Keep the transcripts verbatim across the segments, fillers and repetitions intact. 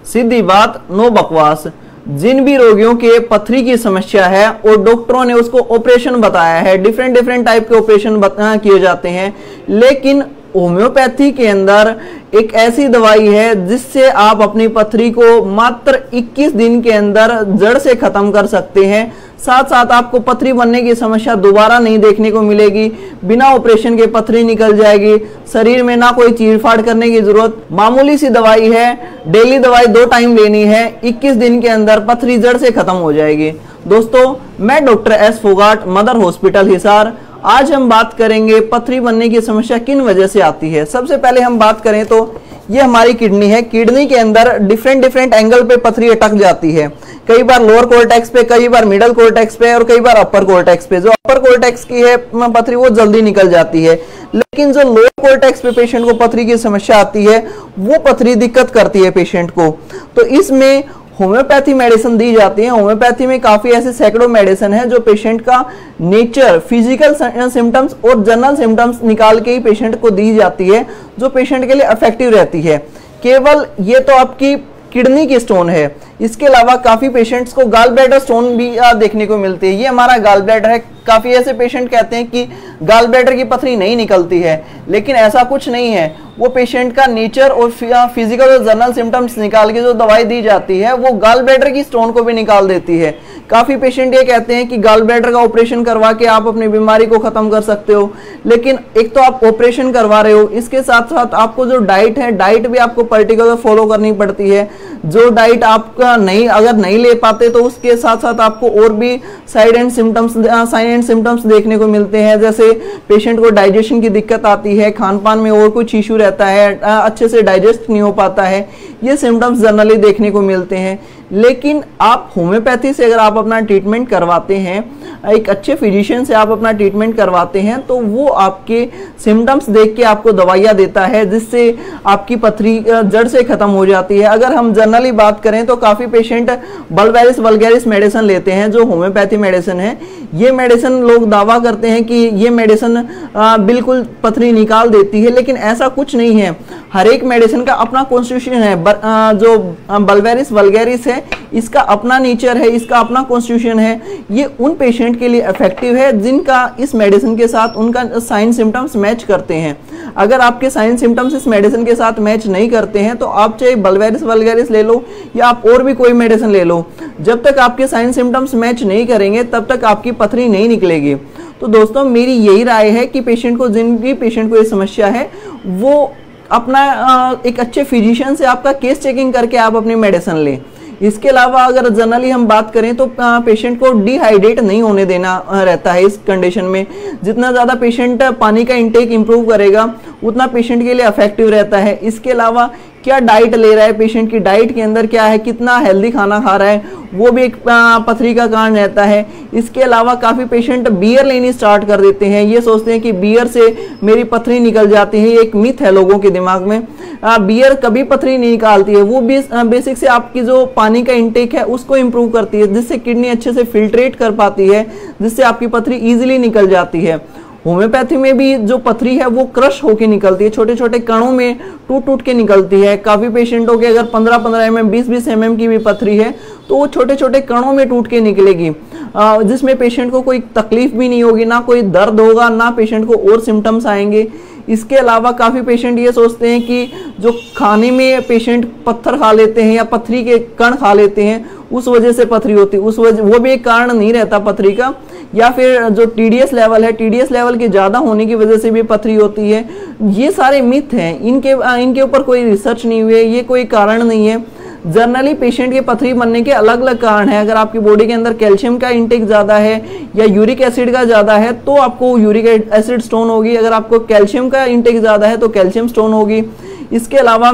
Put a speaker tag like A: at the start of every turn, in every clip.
A: सीधी बात, नो बकवास। जिन भी रोगियों के पथरी की समस्या है और डॉक्टरों ने उसको ऑपरेशन बताया है, डिफरेंट डिफरेंट टाइप के ऑपरेशन किए जाते हैं, लेकिन होम्योपैथी के अंदर एक ऐसी दवाई है जिससे आप अपनी पथरी को मात्र इक्कीस दिन के अंदर जड़ से खत्म कर सकते हैं। साथ साथ आपको पथरी बनने की समस्या दोबारा नहीं देखने को मिलेगी। बिना ऑपरेशन के पथरी निकल जाएगी, शरीर में ना कोई चीरफाड़ करने की जरूरत, मामूली सी दवाई है, डेली दवाई दो टाइम लेनी है, इक्कीस दिन के अंदर पथरी जड़ से खत्म हो जाएगी। दोस्तों, मैं doctor S Phogat, mother hospital Hisar. आज हम बात करेंगे पथरी बनने की समस्या किन वजह से आती है। सबसे पहले हम बात करें तो ये हमारी किडनी है। किडनी के अंदर डिफरेंट डिफरेंट एंगल पे पथरी अटक जाती है, कई बार लोअर कोर्टेक्स पे, कई बार मिडल कोर्टेक्स पे और कई बार अपर कोर्टेक्स पे। जो अपर कोर्टेक्स की है पथरी वो जल्दी निकल जाती है, लेकिन जो लोअर कोर्टेक्स पे पेशेंट को पथरी की समस्या आती है वो पथरी दिक्कत करती है पेशेंट को। तो इसमें होम्योपैथी मेडिसिन दी जाती है। होम्योपैथी में काफी ऐसे सैकड़ों मेडिसिन है जो पेशेंट का नेचर, फिजिकल सिम्टम्स और जनरल सिम्टम्स निकाल के ही पेशेंट को दी जाती है, जो पेशेंट के लिए इफेक्टिव रहती है। केवल ये तो आपकी किडनी की स्टोन है, इसके अलावा काफी पेशेंट्स को गाल ब्लैडर स्टोन भी देखने को मिलती है। ये हमारा गाल ब्लैडर है। काफी ऐसे पेशेंट कहते हैं कि गाल ब्लैडर की पथरी नहीं निकलती है, लेकिन ऐसा कुछ नहीं है। वो पेशेंट का नेचर और फिजिकल और जनरल सिम्टम्स निकाल के जो दवाई दी जाती है वो गाल ब्लैडर की स्टोन को भी निकाल देती है। काफी पेशेंट ये कहते हैं कि गाल ब्लैडर का ऑपरेशन करवा के आप अपनी बीमारी को खत्म कर सकते हो, लेकिन एक तो आप ऑपरेशन करवा रहे हो, इसके साथ साथ आपको जो डाइट है, डाइट भी आपको पर्टिकुलर फॉलो करनी पड़ती है। जो डाइट आपका नहीं अगर नहीं ले पाते तो उसके साथ साथ आपको और भी side and symptoms sign and symptoms देखने को मिलते हैं। जैसे पेशेंट को डाइजेशन की दिक्कत आती है, खान पान में और कुछ इशू रहता है, अच्छे से डाइजेस्ट नहीं हो पाता है, ये सिम्टम्स जनरली देखने को मिलते हैं। लेकिन आप होम्योपैथी से अगर आप अपना ट्रीटमेंट करवाते हैं, एक अच्छे फिजिशियन से आप अपना ट्रीटमेंट करवाते हैं, तो वो आपके सिम्टम्स देख के आपको दवाइयाँ देता है जिससे आपकी पथरी जड़ से खत्म हो जाती है। अगर हम जनरली बात करें तो काफ़ी पेशेंट बल्वेरिस वल्गैरिस मेडिसिन लेते हैं जो होम्योपैथी मेडिसिन है। ये मेडिसिन लोग दावा करते हैं कि ये मेडिसिन बिल्कुल पथरी निकाल देती है, लेकिन ऐसा कुछ नहीं है। हर एक मेडिसिन का अपना कॉन्स्टिट्यूशन है। जो बल्वेरिस वल्गैरिस है इसका अपना नेचर है, इसका अपना कॉन्स्टिट्यूशन है। ये उन पेशेंट के लिए इफेक्टिव है जिनका इस मेडिसिन के साथ उनका साइन सिम्टम्स मैच करते हैं। अगर आपके साइन सिम्टम्स इस मेडिसिन के साथ मैच नहीं करते हैं तो आप चाहे बल्वेरिस वल्गैरिस ले लो या आप और भी कोई मेडिसिन ले लो, जब तक आपके साइन सिम्टम्स मैच नहीं करेंगे तब तक आपकी पथरी नहीं निकलेगी। तो दोस्तों, मेरी यही राय है कि पेशेंट को, जिन भी पेशेंट को ये समस्या है, वो अपना एक अच्छे फिजिशियन से आपका केस चेकिंग करके आप अपनी मेडिसिन लें। इसके अलावा अगर जनरली हम बात करें तो पेशेंट को डिहाइड्रेट नहीं होने देना रहता है। इस कंडीशन में जितना ज़्यादा पेशेंट पानी का इंटेक इंप्रूव करेगा उतना पेशेंट के लिए इफेक्टिव रहता है। इसके अलावा क्या डाइट ले रहा है, पेशेंट की डाइट के अंदर क्या है, कितना हेल्दी खाना खा रहा है, वो भी एक पथरी का कारण रहता है। इसके अलावा काफ़ी पेशेंट बियर लेनी स्टार्ट कर देते हैं। ये सोचते हैं कि बियर से मेरी पथरी निकल जाती है। ये एक मिथ है लोगों के दिमाग में। आ, बियर कभी पथरी नहीं निकालती है। वो भी बेसिक से आपकी जो पानी का इंटेक है उसको इम्प्रूव करती है, जिससे किडनी अच्छे से फिल्ट्रेट कर पाती है, जिससे आपकी पथरी ईजिली निकल जाती है। होम्योपैथी में भी जो पथरी है वो क्रश होके निकलती है, छोटे छोटे कणों में टूट टूट के निकलती है। काफ़ी पेशेंटों के अगर पंद्रह पंद्रह एम एम बीस बीस एम एम की भी पथरी है तो वो छोटे छोटे कणों में टूट के निकलेगी, जिसमें पेशेंट को कोई तकलीफ भी नहीं होगी, ना कोई दर्द होगा, ना पेशेंट को और सिम्टम्स आएंगे। इसके अलावा काफ़ी पेशेंट ये सोचते हैं कि जो खाने में पेशेंट पत्थर खा लेते हैं या पथरी के कण खा लेते हैं उस वजह से पथरी होती है, उस वजह वो भी एक कारण नहीं रहता पथरी का। या फिर जो टीडीएस लेवल है, टीडीएस लेवल के ज़्यादा होने की वजह से भी पथरी होती है। ये सारे मिथ हैं, इनके इनके ऊपर कोई रिसर्च नहीं हुई है, ये कोई कारण नहीं है। जनरली पेशेंट के पथरी बनने के अलग अलग कारण है। अगर आपकी बॉडी के अंदर कैल्शियम का इंटेक ज़्यादा है या यूरिक एसिड का ज़्यादा है तो आपको यूरिक एसिड स्टोन होगी। अगर आपको कैल्शियम का इंटेक ज़्यादा है तो कैल्शियम स्टोन होगी। इसके अलावा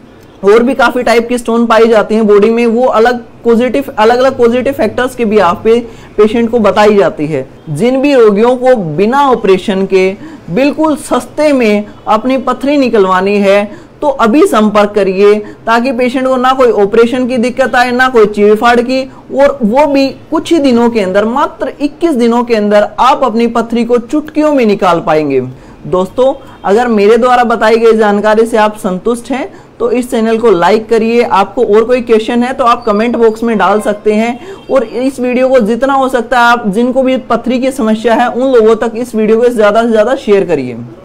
A: और भी काफ़ी टाइप की स्टोन पाई जाती हैं बॉडी में, वो अलग पॉजिटिव अलग अलग पॉजिटिव फैक्टर्स के भी आप पे पेशेंट को बताई जाती है। जिन भी रोगियों को बिना ऑपरेशन के बिल्कुल सस्ते में अपनी पथरी निकलवानी है तो अभी संपर्क करिए, ताकि पेशेंट को ना कोई ऑपरेशन की दिक्कत आए, ना कोई चीरफाड़ की, और वो भी कुछ ही दिनों के अंदर, मात्र इक्कीस दिनों के अंदर आप अपनी पथरी को चुटकियों में निकाल पाएंगे। दोस्तों, अगर मेरे द्वारा बताई गई जानकारी से आप संतुष्ट हैं तो इस चैनल को लाइक करिए। आपको और कोई क्वेश्चन है तो आप कमेंट बॉक्स में डाल सकते हैं, और इस वीडियो को जितना हो सकता है आप जिनको भी पथरी की समस्या है उन लोगों तक इस वीडियो को ज़्यादा से ज़्यादा शेयर करिए।